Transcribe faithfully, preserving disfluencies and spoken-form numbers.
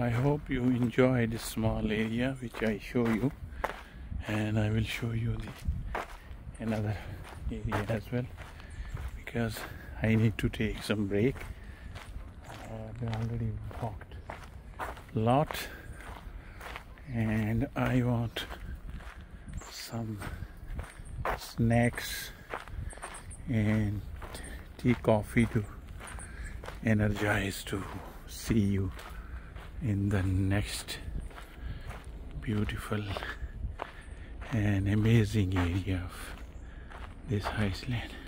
I hope you enjoy this small area which I show you, and I will show you the another area as well, because I need to take some break. I've already walked a lot and I want some snacks and tea, coffee to energize to see you in the next beautiful and amazing area of this Iceland.